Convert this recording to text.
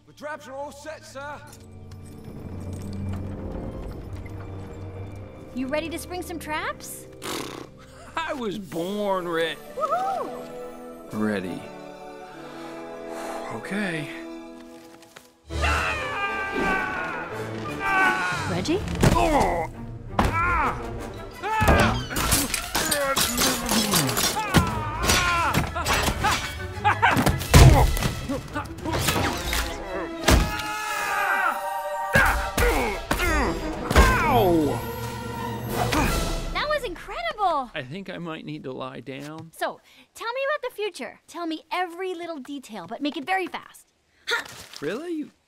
The traps are all set, sir. You ready to spring some traps? I was born ready. Woohoo! Ready. Okay. Reggie? Oh! Ow! That was incredible! I think I might need to lie down. So, tell me about the future. Tell me every little detail, but make it very fast. Really?